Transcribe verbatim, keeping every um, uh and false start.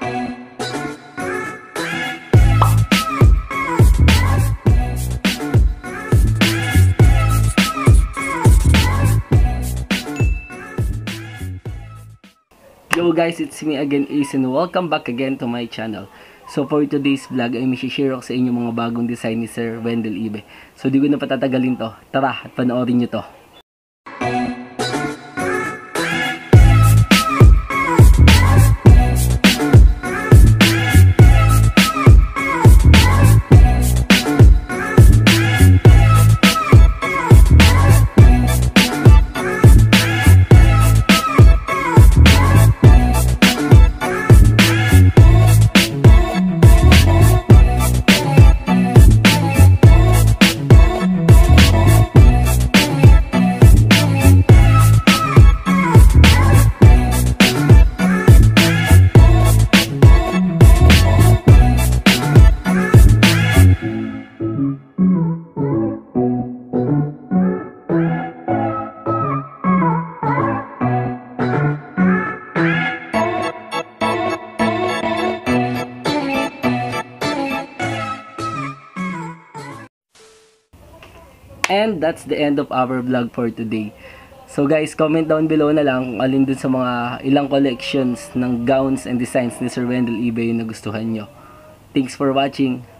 Yo guys, it's me again, Ace, and welcome back again to my channel. So for today's vlog ay may-share ako sa inyo mga bagong design ni Sir Webdelle. So di ko na patatagalin to. Tara at panoorin nyo to. And that's the end of our vlog for today. So guys, comment down below na lang kung alin dun sa mga ilang collections ng gowns and designs ni Sir Webdelle yung nagustuhan nyo. Thanks for watching.